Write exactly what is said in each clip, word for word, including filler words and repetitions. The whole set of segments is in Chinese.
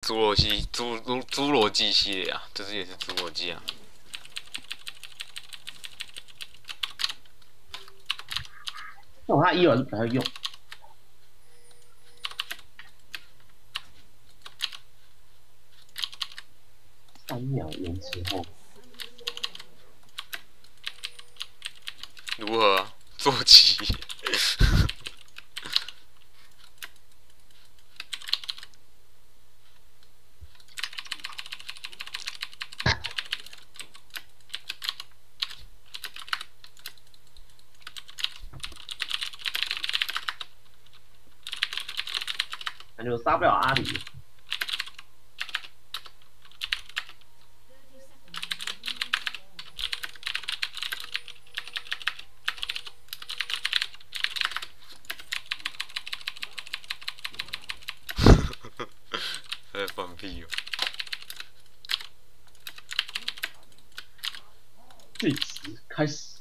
侏罗纪侏侏侏罗纪系列啊，这只也是侏罗纪啊。 那我他一还是不太用。三秒延迟后， 如何坐骑？ 感觉我杀不了阿里。 在放屁哦！ 计时开始。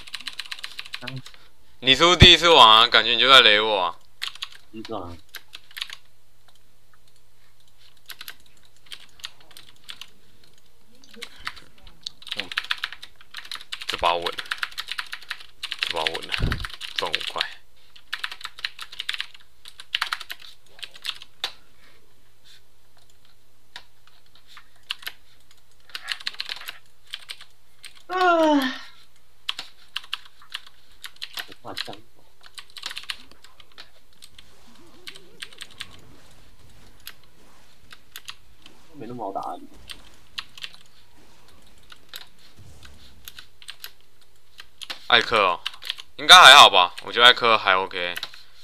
你出第一次网啊，感觉你就在雷我啊。 一个啊。 嗯，这把稳了，这把稳了，赚五块。 啊！我怕枪。没那么好打阿里。 艾克哦，应该还好吧？我觉得艾克还 OK。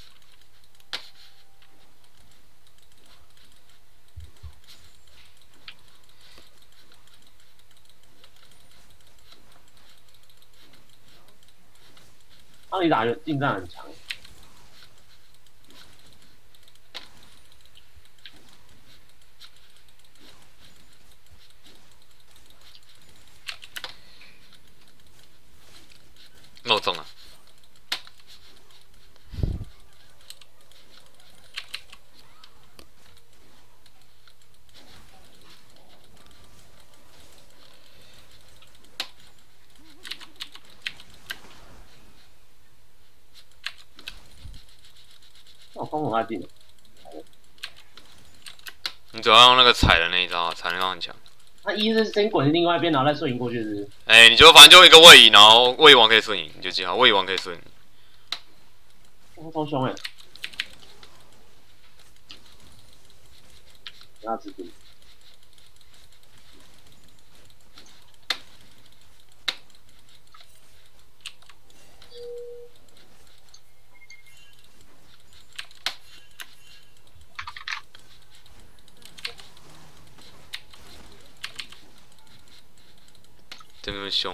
阿里打的近战很强。 那我中了。 那我攻很快进。 你主要用那个踩的那一招，踩那招很强。 他一是先滚另外一边，然后再瞬移过去，是不是？ 哎、欸，你就反正就一个位移，然后位移王可以瞬移，你就记好，位移王可以瞬移。 哇，超凶哎！不要吃毒。 这么凶。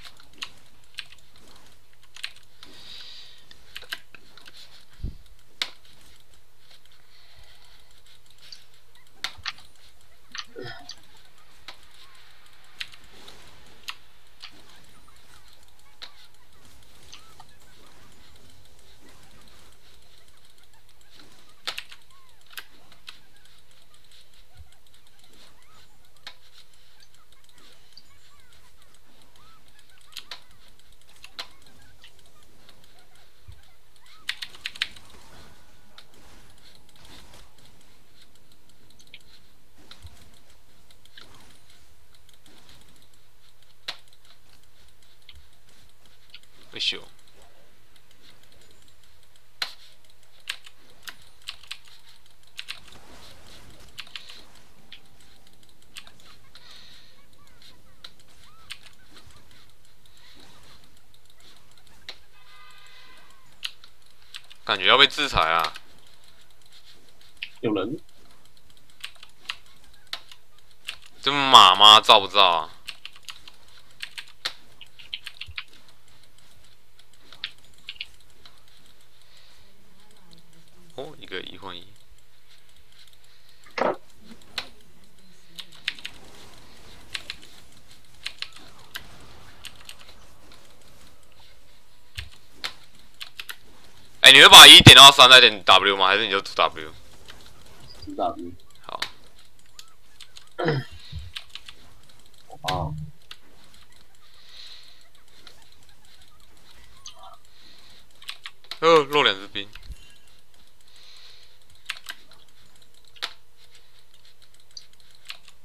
不朽。感觉要被制裁啊！ 有人？ 这马吗？造不造啊？哦，一个一换一。哎、欸，你会把一点到三再点 W 吗？还是你就读 W？ 读 W。 好。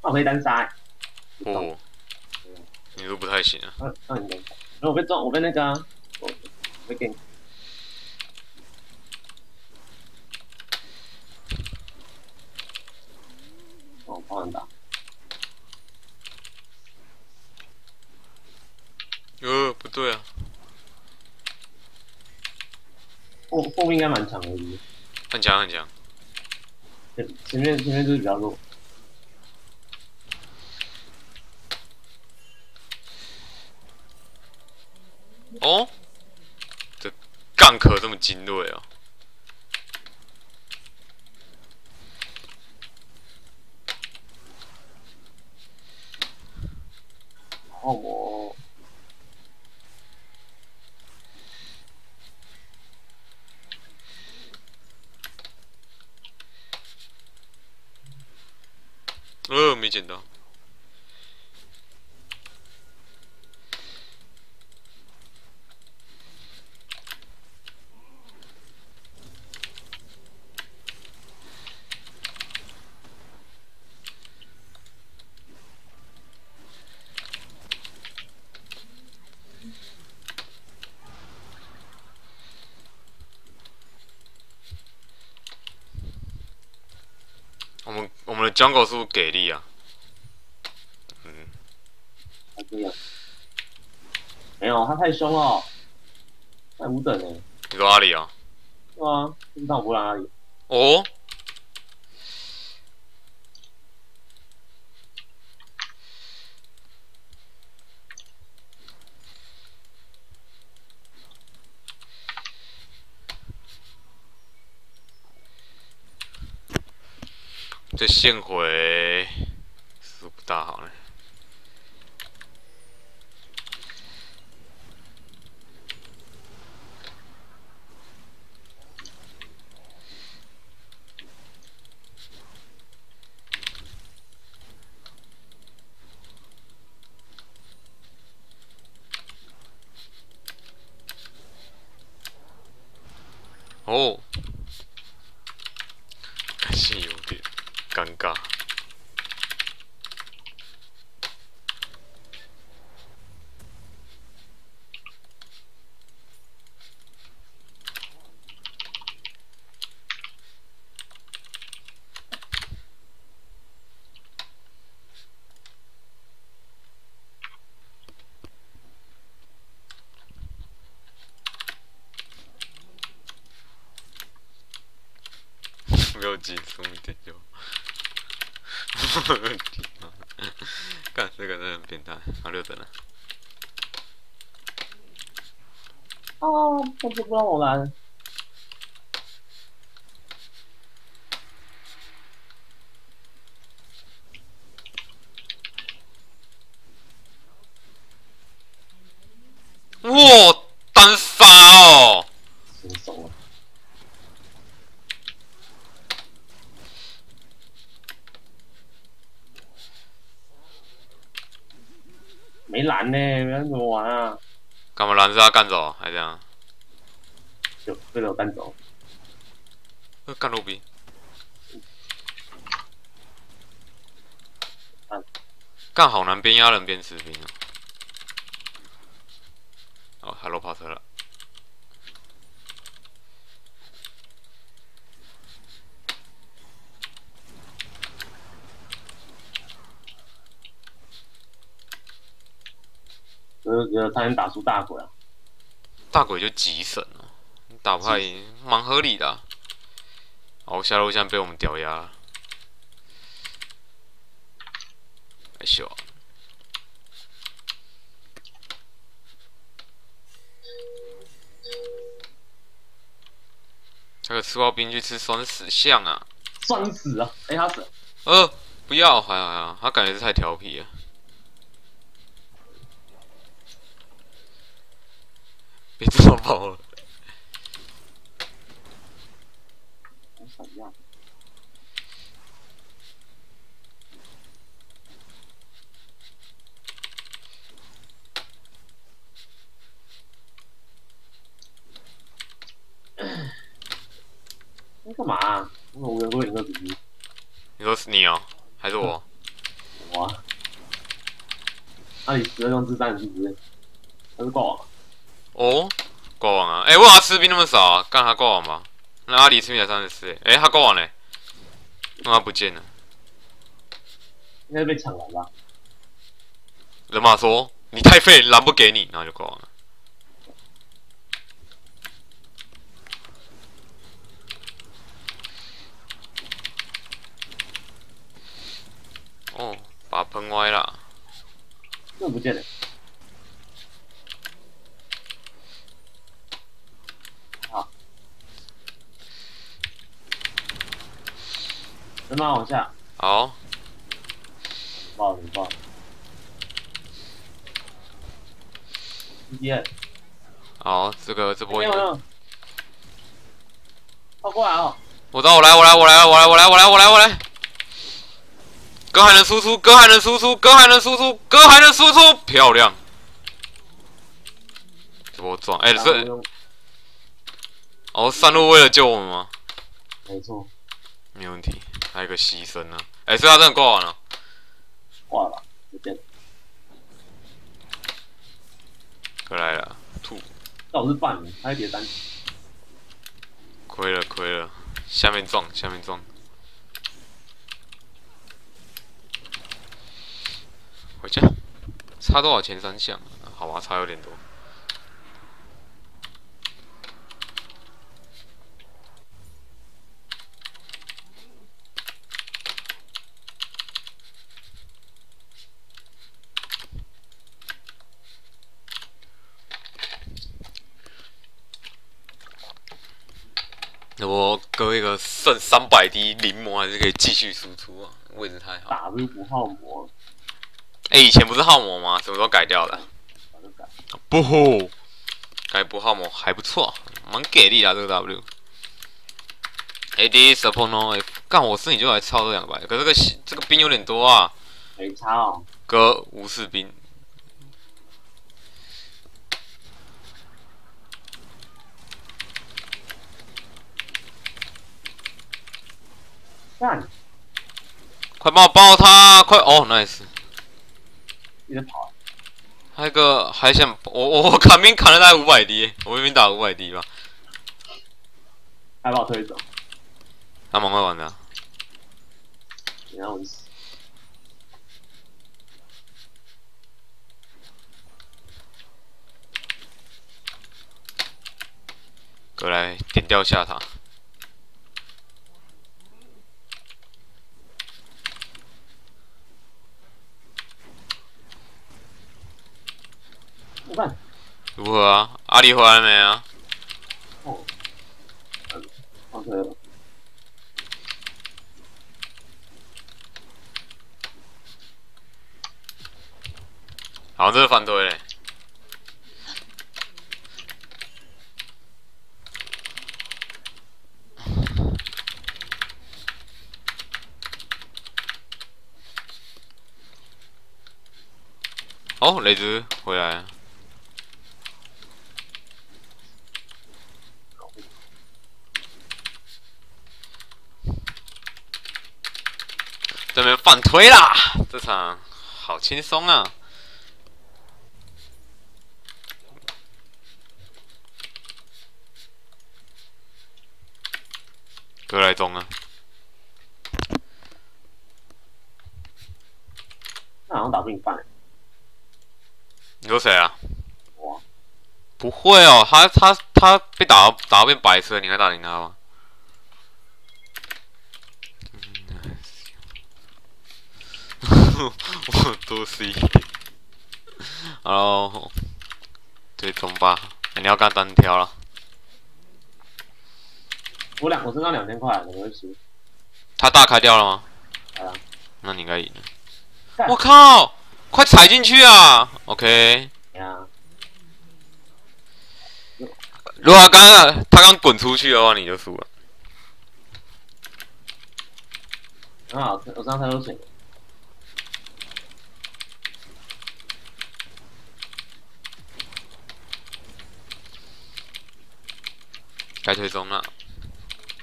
那我可以单杀哎、欸。 哦，你都不太行啊。 那那你单杀，然后我被撞，我被那个啊，我被给你。哦，帮人打。 呃，不对啊， 后后面应该蛮强的， 很强很强。 前前面前面就是比较弱。 哦，这杠壳这么精锐哦。 然后我呃，没捡到。我们我们的 jungle 是不是给力啊？嗯， 还这样，没有他太凶了，太五等了。 你说阿里啊？ 对啊，不知道我不让阿里。 哦，这线回是不大好呢。哦，还是有点尴尬。没有挤出一点就，干这个真的很变态。好，六等了。 哦，他就不让我来。 哇，单杀哦！ 轻松了。没蓝呢，没蓝怎么玩啊？ 干嘛蓝是他干走，还这样？ 就被我干走。 呃，干路兵。干好难边压人边吃兵啊！哦，海螺跑车了。 呃呃，才能打出大鬼啊！ 大鬼就急神了，打不太赢，蛮合理的、啊。好，下路现在被我们屌压了，害羞、啊。那个吃包兵去吃酸死象啊！ 酸死啊！哎、欸，他死了。 呃，不要，还好还好，他感觉是太调皮了。别这么跑了。 我闪样。你干嘛、啊？我无缘无故赢个比。 你说是你哦，还是我？ 哇！那你十二用自弹是不是？他是挂网。 哦，挂网啊！哎、欸，为啥吃兵那么少啊？干他挂网吧？那阿里吃兵才三十四，哎，他挂网嘞？那他不见了？ 应该被抢完吧？ 人马说你太废，蓝不给你，然后就挂网了。哦，把它喷歪了。 这不见了。好。人马往下。 好。 爆了，爆了。一点。 好，这个这波应该。 靠过来哦！ 我知道，我来，我来，我来，我来，我来，我来，我来，我来。哥还能输出，哥还能输出，哥还能输出，哥还能输出，漂亮！这波撞，哎、欸，是哦，山路为了救我们吗？ 没错， 没问题。还有一个牺牲呢、啊，哎、欸，所以他真的挂完了。 挂了吧，不见了。 哥来了，吐。 那我是半名，他一叠单。 亏了，亏了，下面撞，下面撞。回家，差多少钱三项？好吧，差有点多。我割一个剩三百滴临摹，还是可以继续输出啊，位置太好。 打不不耗魔。 哎、欸，以前不是耗魔吗？什么时候改掉的？不，改不耗魔还不错，蛮给力的、啊、这个 W。A D support no F， 干我是你就来操这两百，可是这个这个兵有点多啊。 没差哦。 割无视兵。 干！ 快帮我爆他！快哦 ，nice！ 一直跑。 还有一个还想我我我砍兵砍了大概五百滴，我明明打五百滴吧。 还把我推走。 他蛮会玩的、啊。 你让我死。 过来点掉下塔。如何啊？阿里回来没啊？ 哦，嗯，放推了。 好，这是反推嘞。哦，雷兹回来了。这边反推啦，这场好轻松啊！格莱中啊， 那好像打不赢半。 你说谁啊？ 我。 不会哦，他他他被打到打到变白色，你还打赢他吗？我多 C， 然后追踪吧，欸、你要干单挑了。 我两我身上两千块，怎么会输？ 他大开掉了吗？ 啊， 那你应该赢了。我靠，快踩进去啊 ！OK。 呀。 如果他刚刚他刚滚出去的话，你就输了。 很好，我身上太多钱。 该推中了。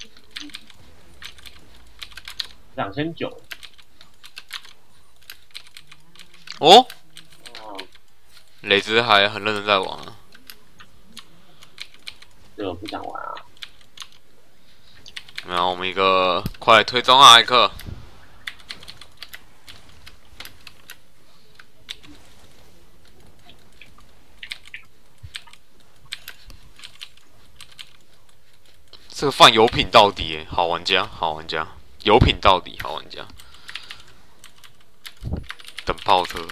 两千九。 哦， 哦， 磊子还很认真在玩啊。 这个不想玩啊。 没有，我们一个快来推中啊，艾克。这个饭有品到底耶，好玩家，好玩家，有品到底，好玩家。等炮车，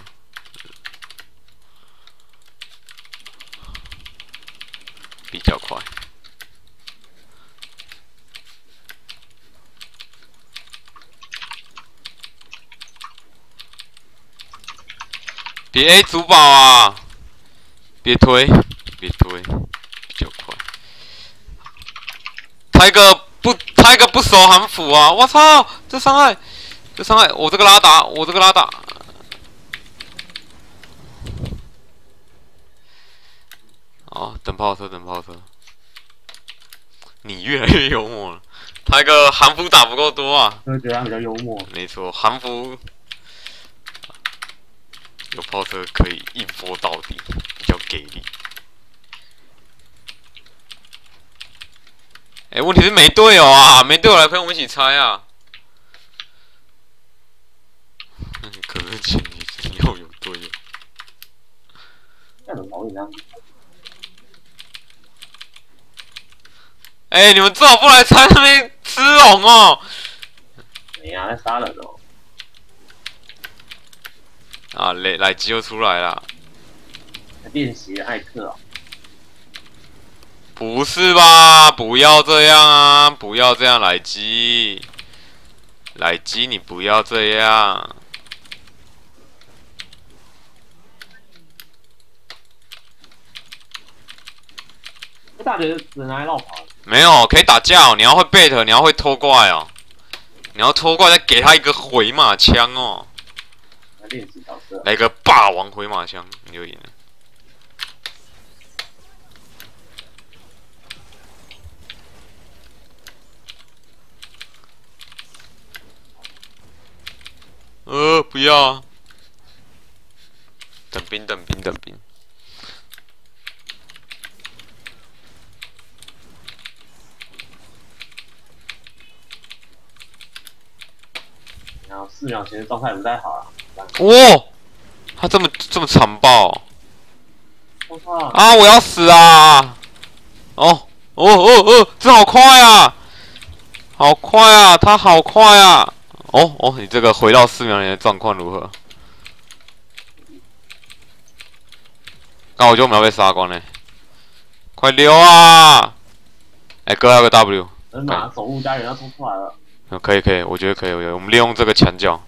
比较快。别 A 主堡啊！别推，别推，比较快。他一个不，他一个不守韩服啊！我操，这伤害，这伤害，我这个拉打，我这个拉打。哦，等炮车，等炮车。你越来越幽默了。他一个韩服打不够多啊。 就觉得他比较幽默。 没错，韩服有炮车可以硬波到底，比较给力。哎、欸，问题是没队友啊，没队友来陪我们一起猜啊。可是前提是要有队友。 这种毛病啊！ 哎、欸，你们最好不来猜那边吃龙哦。 没呀、啊，在杀人哦。 啊，来来机又出来了。 练习艾克啊。 不是吧？不要这样啊！不要这样，来鸡，来鸡，你不要这样。 这大学只拿来绕跑。 没有，可以打架哦。你要会 bait， 你要会拖怪哦。你要拖怪，再给他一个回马枪哦。 来练习角色。 来个霸王回马枪，你就赢了。呃，不要啊！等兵，等兵，等兵。 然后四秒前的状态不太好啊。 哦，他这么这么残暴、哦！ 我操！ 啊，我要死啊！哦哦哦哦，这好快啊！好快啊！他好快啊！哦哦，你这个回到四秒前的状况如何？刚我觉得我们要被杀光嘞！快溜啊！哎、欸，哥要个 W。 人马守护家园要冲出来了。 嗯，可以可以，我觉得可以，我觉得我们利用这个墙角。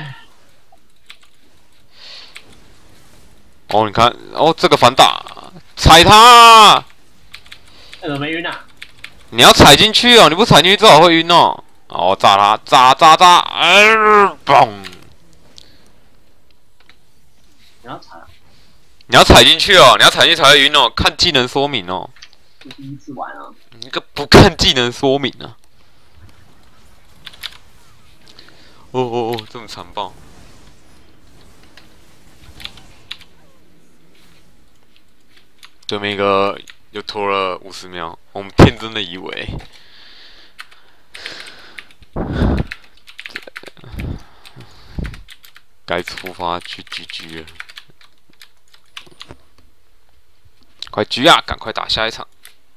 哦，你看，哦，这个反打，踩他！ 哎，怎么没晕啊？ 你要踩进去哦，你不踩进去，最好会晕哦。哦，炸他，炸炸炸！哎，嘣！ 你要踩啊？ 你要踩进去哦，你要踩进去才会晕哦。看技能说明哦。 是第一次玩啊。 你个不看技能说明啊！哦哦哦，这么残暴！对面一个又拖了五十秒，我们天真的以为，该出发去狙狙了。快狙啊！赶快打下一场。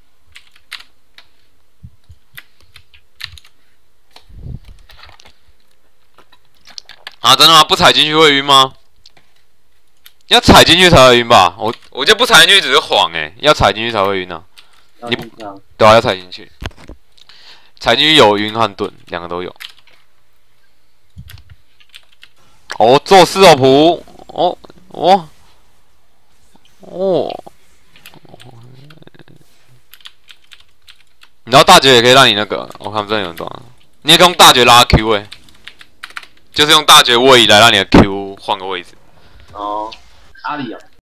啊，真的吗？不踩进去会晕吗？要踩进去才会晕吧？我我觉得不踩进去只是晃哎、欸，要踩进去才会晕啊。你不对啊，要踩进去，踩进去有晕和盾，两个都有。哦，做事哦，仆哦哦哦。然后大绝也可以让你那个，我、哦、看真的有人懂啊。你也可以用大绝拉 Q 哎、欸，就是用大绝位移来让你的 Q 换个位置。 哦，阿里哦。